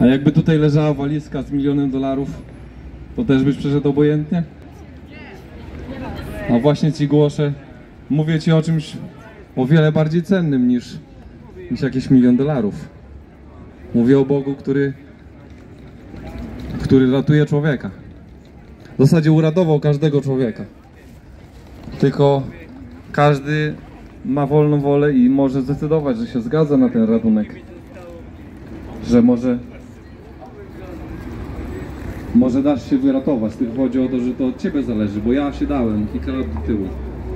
A jakby tutaj leżała walizka z $1 000 000, to też byś przeszedł obojętnie? A właśnie ci głoszę, mówię ci o czymś o wiele bardziej cennym niż jakieś $1 000 000. Mówię o Bogu, który ratuje człowieka. W zasadzie uratował każdego człowieka. Tylko każdy ma wolną wolę i może zdecydować, że się zgadza na ten ratunek. Że może dasz się wyratować. Tylko chodzi o to, że to od ciebie zależy, bo ja się dałem kilka lat do tyłu.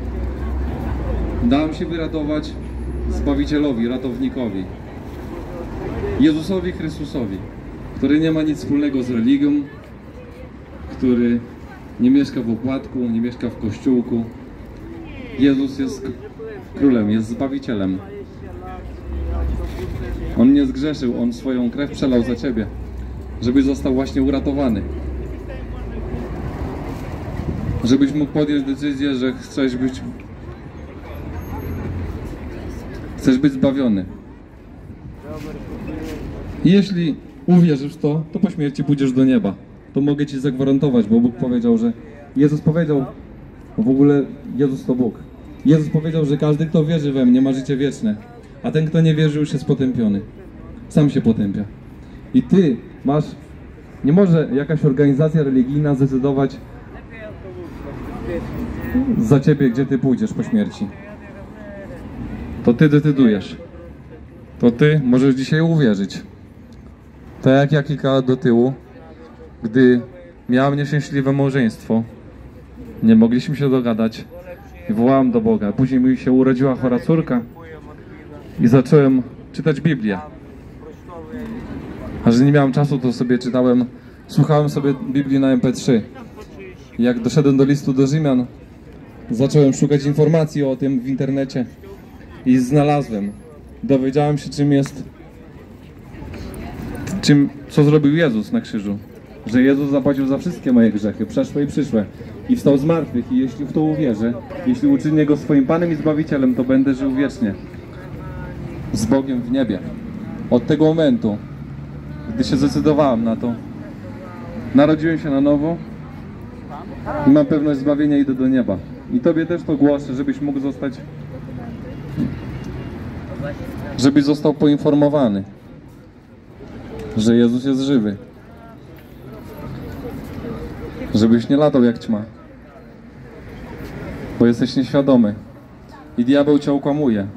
Dałem się wyratować Zbawicielowi, ratownikowi, Jezusowi Chrystusowi, który nie ma nic wspólnego z religią, który nie mieszka w opłatku, nie mieszka w kościółku. Jezus jest królem, jest Zbawicielem. On nie zgrzeszył, On swoją krew przelał za ciebie, żebyś został właśnie uratowany. Żebyś mógł podjąć decyzję, że chcesz być zbawiony. I jeśli uwierzysz w to, to po śmierci pójdziesz do nieba. To mogę ci zagwarantować, bo Bóg powiedział, że Jezus powiedział, w ogóle Jezus to Bóg. Jezus powiedział, że każdy, kto wierzy we mnie, ma życie wieczne, a ten, kto nie wierzy, już jest potępiony. Sam się potępia. I ty nie może jakaś organizacja religijna zdecydować za ciebie, gdzie ty pójdziesz po śmierci. To ty decydujesz. To ty możesz dzisiaj uwierzyć. Tak jak ja kilka lat do tyłu, gdy miałem nieszczęśliwe małżeństwo, nie mogliśmy się dogadać i wołałem do Boga. Później mi się urodziła chora córka i zacząłem czytać Biblię. A że nie miałem czasu, to sobie słuchałem sobie Biblii na MP3. I jak doszedłem do listu do Rzymian, zacząłem szukać informacji o tym w internecie i znalazłem. Dowiedziałem się, co zrobił Jezus na krzyżu. Że Jezus zapłacił za wszystkie moje grzechy, przeszłe i przyszłe. I wstał z martwych. I jeśli w to uwierzę, jeśli uczynię Go swoim Panem i Zbawicielem, to będę żył wiecznie z Bogiem w niebie. Od tego momentu, gdy się zdecydowałem na to, narodziłem się na nowo i mam pewność zbawienia, idę do nieba. I Tobie też to głoszę, żebyś został poinformowany, że Jezus jest żywy. Żebyś nie latał jak ćma, bo jesteś nieświadomy i diabeł cię okłamuje.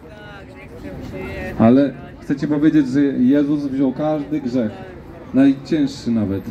Ale chcę ci powiedzieć, że Jezus wziął każdy grzech, najcięższy nawet,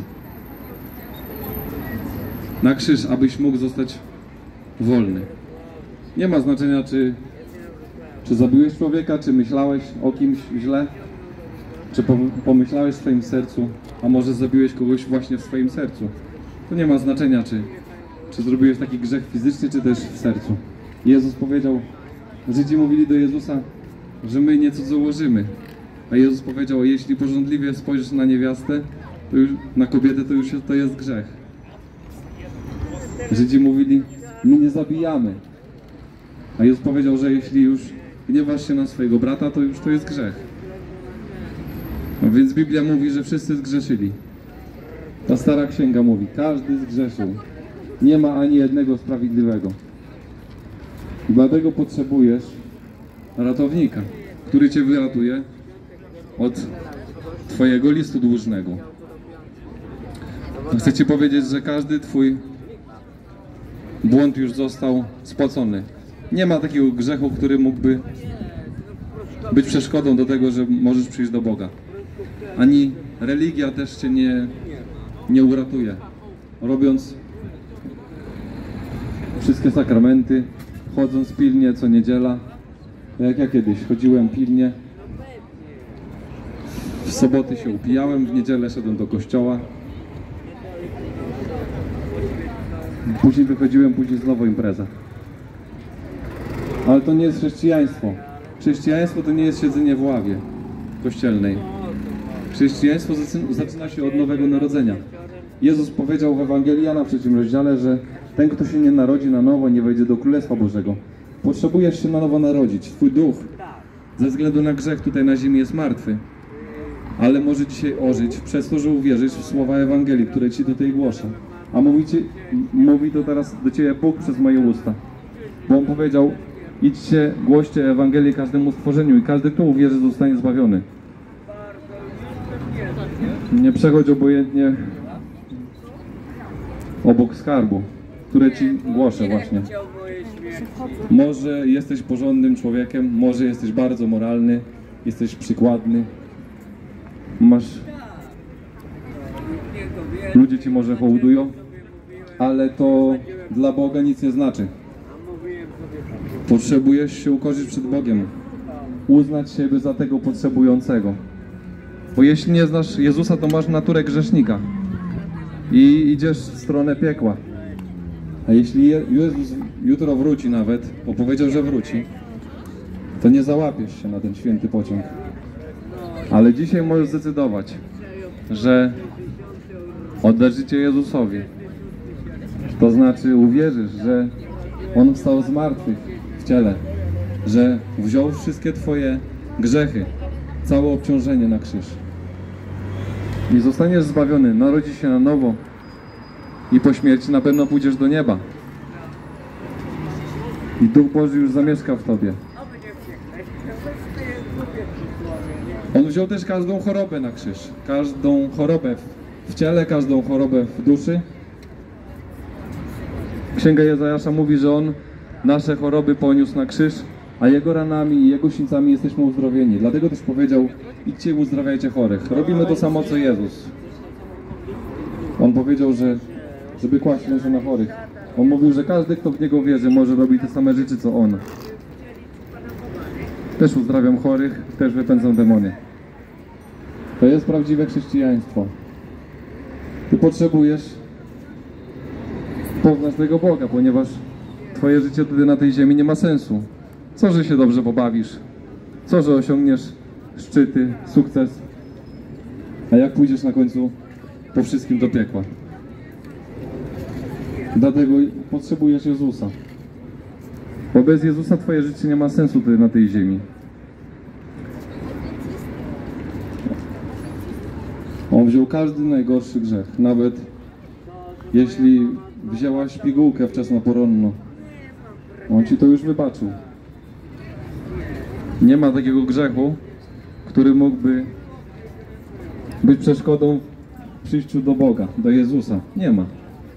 na krzyż, abyś mógł zostać wolny. Nie ma znaczenia, czy zabiłeś człowieka, czy myślałeś o kimś źle, czy pomyślałeś w swoim sercu, a może zabiłeś kogoś właśnie w swoim sercu. To nie ma znaczenia, czy zrobiłeś taki grzech fizycznie, czy też w sercu. Jezus powiedział, Żydzi mówili do Jezusa, że my nie cudzołożymy. A Jezus powiedział, jeśli pożądliwie spojrzysz na niewiastę, na kobietę, to jest grzech. Żydzi mówili, my nie zabijamy. A Jezus powiedział, że jeśli już gniewasz się na swojego brata, to jest grzech. No więc Biblia mówi, że wszyscy zgrzeszyli. Ta stara księga mówi, każdy zgrzeszył. Nie ma ani jednego sprawiedliwego. I dlatego potrzebujesz ratownika, który cię wyratuje od twojego listu dłużnego. Chcę ci powiedzieć, że każdy twój błąd już został spłacony. Nie ma takiego grzechu, który mógłby być przeszkodą do tego, że możesz przyjść do Boga. Ani religia też cię nie uratuje. Robiąc wszystkie sakramenty, chodząc pilnie co niedziela, jak ja kiedyś chodziłem pilnie, w soboty się upijałem, w niedzielę szedłem do kościoła, później wychodziłem, później znowu impreza. Ale to nie jest chrześcijaństwo. Chrześcijaństwo to nie jest siedzenie w ławie kościelnej. Chrześcijaństwo zaczyna się od nowego narodzenia. Jezus powiedział w Ewangelii Jana w 3 rozdziale, że ten, kto się nie narodzi na nowo, nie wejdzie do Królestwa Bożego. Potrzebujesz się na nowo narodzić. Twój duch ze względu na grzech tutaj na ziemi jest martwy. ale może dzisiaj ożyć przez to, że uwierzysz w słowa Ewangelii, które Ci tutaj głoszę. A mówi to teraz do Ciebie Bóg przez moje usta. Bo On powiedział, idźcie, głoście Ewangelię każdemu stworzeniu i każdy, kto uwierzy, zostanie zbawiony. Nie przechodź obojętnie obok skarbu, które Ci głoszę właśnie. Może jesteś porządnym człowiekiem, może jesteś bardzo moralny, jesteś przykładny, ludzie Ci może hołdują, ale to dla Boga nic nie znaczy. Potrzebujesz się ukorzyć przed Bogiem, uznać siebie za tego potrzebującego. Bo jeśli nie znasz Jezusa, to masz naturę grzesznika i idziesz w stronę piekła. A jeśli Jezus jutro wróci nawet, bo powiedział, że wróci, to nie załapiesz się na ten święty pociąg. Ale dzisiaj możesz zdecydować, że oddasz życie Jezusowi. To znaczy uwierzysz, że On wstał z martwych w ciele, że wziął wszystkie Twoje grzechy, całe obciążenie na krzyż. I zostaniesz zbawiony, narodzisz się na nowo i po śmierci na pewno pójdziesz do nieba. I Duch Boży już zamieszka w Tobie. On wziął też każdą chorobę na krzyż. Każdą chorobę w ciele, każdą chorobę w duszy. Księga Jezajasza mówi, że On nasze choroby poniósł na krzyż, a Jego ranami i Jego sińcami jesteśmy uzdrowieni. Dlatego też powiedział, idźcie i uzdrawiajcie chorych. Robimy to samo, co Jezus. On powiedział, żeby kłaść ręce na chorych. On mówił, że każdy, kto w Niego wierzy, może robić te same rzeczy, co On. Też uzdrawiam chorych, też wypędzam demony. To jest prawdziwe chrześcijaństwo. Ty potrzebujesz poznać tego Boga, ponieważ Twoje życie tutaj na tej ziemi nie ma sensu. Co, że się dobrze pobawisz? Co, że osiągniesz szczyty, sukces? A jak pójdziesz na końcu po wszystkim do piekła? Dlatego potrzebujesz Jezusa. Bo bez Jezusa Twoje życie nie ma sensu tutaj na tej ziemi. On wziął każdy najgorszy grzech. Nawet jeśli wzięłaś pigułkę wczesnoporonną, On Ci to już wybaczył. Nie ma takiego grzechu, który mógłby być przeszkodą w przyjściu do Boga, do Jezusa. Nie ma.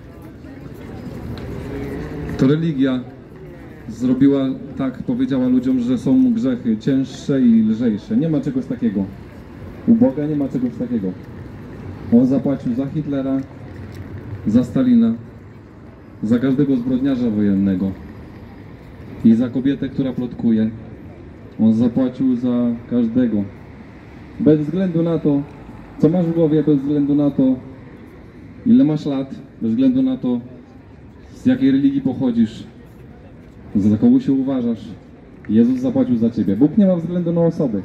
To religia zrobiła tak, powiedziała ludziom, że są grzechy cięższe i lżejsze. Nie ma czegoś takiego. U Boga nie ma czegoś takiego. On zapłacił za Hitlera, za Stalina, za każdego zbrodniarza wojennego i za kobietę, która plotkuje. On zapłacił za każdego. Bez względu na to, co masz w głowie, bez względu na to, ile masz lat, bez względu na to, z jakiej religii pochodzisz, za kogo się uważasz. Jezus zapłacił za Ciebie. Bóg nie ma względu na osoby.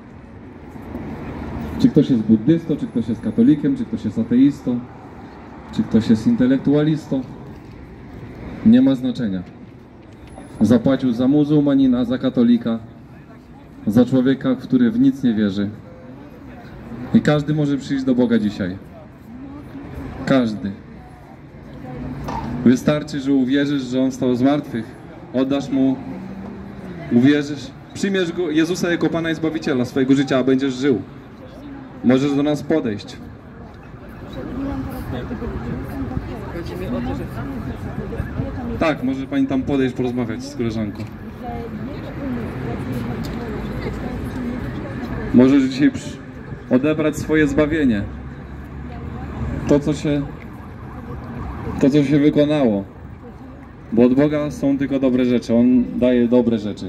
Czy ktoś jest buddystą, czy ktoś jest katolikiem, czy ktoś jest ateistą, czy ktoś jest intelektualistą. Nie ma znaczenia. Zapłacił za muzułmanina, za katolika, za człowieka, który w nic nie wierzy. I każdy może przyjść do Boga dzisiaj. Każdy. Wystarczy, że uwierzysz, że On wstał z martwych. Oddasz Mu, uwierzysz, przyjmiesz Go, Jezusa jako Pana i Zbawiciela swojego życia, a będziesz żył. Możesz do nas podejść. Tak, może Pani tam podejść, porozmawiać z koleżanką. Możesz dzisiaj odebrać swoje zbawienie. To, co się wykonało. Bo od Boga są tylko dobre rzeczy. On daje dobre rzeczy.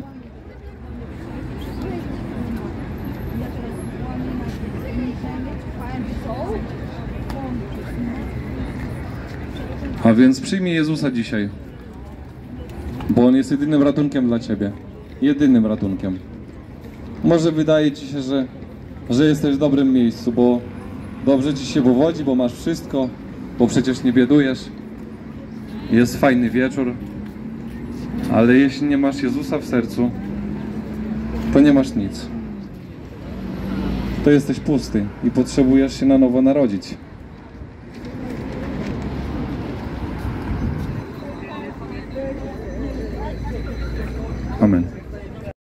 A więc przyjmij Jezusa dzisiaj. Bo On jest jedynym ratunkiem dla Ciebie. Jedynym ratunkiem. Może wydaje Ci się, że jesteś w dobrym miejscu, bo dobrze Ci się powodzi, bo masz wszystko, bo przecież nie biedujesz. Jest fajny wieczór. Ale jeśli nie masz Jezusa w sercu, to nie masz nic. to jesteś pusty i potrzebujesz się na nowo narodzić. Amen.